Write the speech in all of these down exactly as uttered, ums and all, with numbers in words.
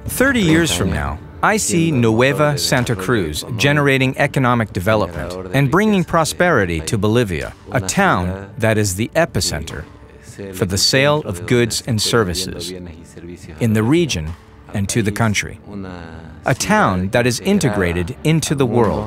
thirty years from now, I see Nueva Santa Cruz generating economic development and bringing prosperity to Bolivia, a town that is the epicenter for the sale of goods and services in the region and to the country. A town that is integrated into the world.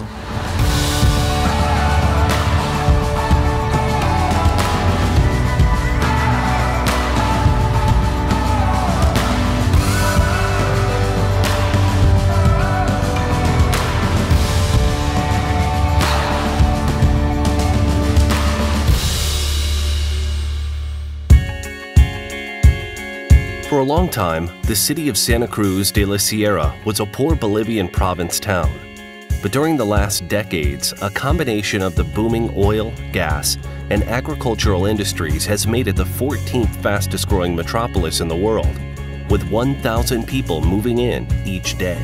For a long time, the city of Santa Cruz de la Sierra was a poor Bolivian province town. But during the last decades, a combination of the booming oil, gas, and agricultural industries has made it the fourteenth fastest growing metropolis in the world, with one thousand people moving in each day.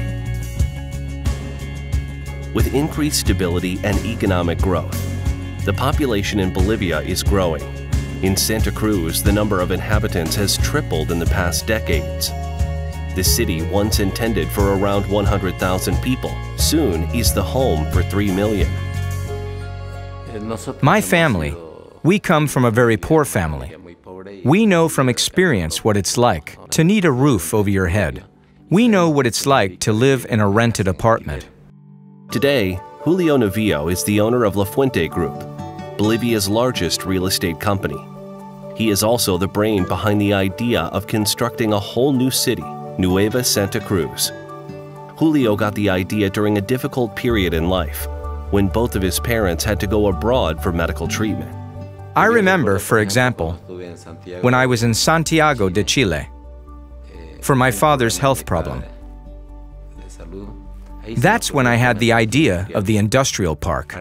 With increased stability and economic growth, the population in Bolivia is growing. In Santa Cruz, the number of inhabitants has tripled in the past decades. The city, once intended for around one hundred thousand people, soon is the home for three million. My family, we come from a very poor family. We know from experience what it's like to need a roof over your head. We know what it's like to live in a rented apartment. Today, Julio Navillo is the owner of La Fuente Group, Bolivia's largest real estate company. He is also the brain behind the idea of constructing a whole new city, Nueva Santa Cruz. Julio got the idea during a difficult period in life, when both of his parents had to go abroad for medical treatment. I remember, for example, when I was in Santiago de Chile for my father's health problem. That's when I had the idea of the industrial park.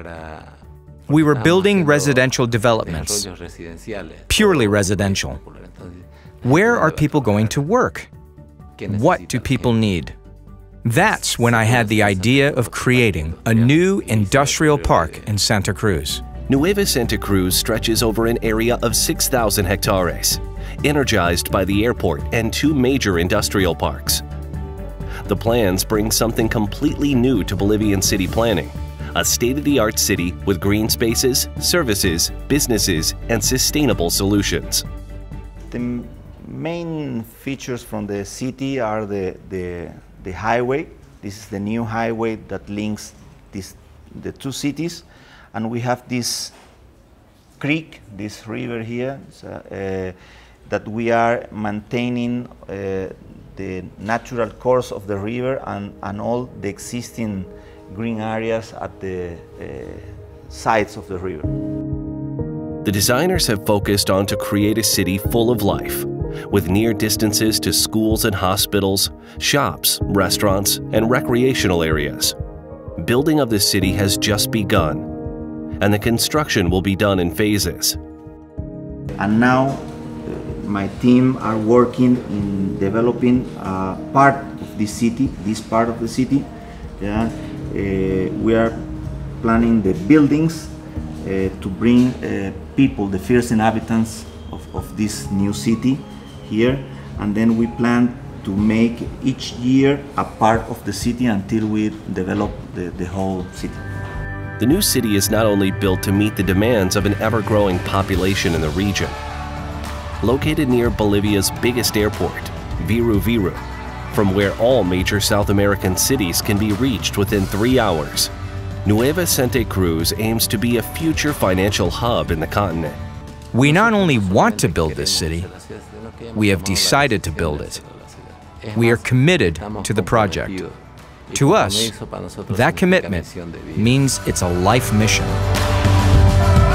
We were building residential developments, purely residential. Where are people going to work? What do people need? That's when I had the idea of creating a new industrial park in Santa Cruz. Nueva Santa Cruz stretches over an area of six thousand hectares, energized by the airport and two major industrial parks. The plans bring something completely new to Bolivian city planning. A state-of-the-art city with green spaces, services, businesses, and sustainable solutions. The main features from the city are the, the, the highway. This is the new highway that links this, the two cities. And we have this creek, this river here, so, uh, that we are maintaining uh, the natural course of the river and, and all the existing green areas at the uh, sides of the river. The designers have focused on to create a city full of life, with near distances to schools and hospitals, shops, restaurants, and recreational areas. Building of the city has just begun, and the construction will be done in phases. And now uh, my team are working in developing uh, part of the city, this part of the city. Yeah. Uh, we are planning the buildings uh, to bring uh, people, the first inhabitants of, of this new city here, and then we plan to make each year a part of the city until we develop the, the whole city. The new city is not only built to meet the demands of an ever-growing population in the region. Located near Bolivia's biggest airport, Viru Viru, from where all major South American cities can be reached within three hours, Nueva Santa Cruz aims to be a future financial hub in the continent. We not only want to build this city, we have decided to build it. We are committed to the project. To us, that commitment means it's a life mission.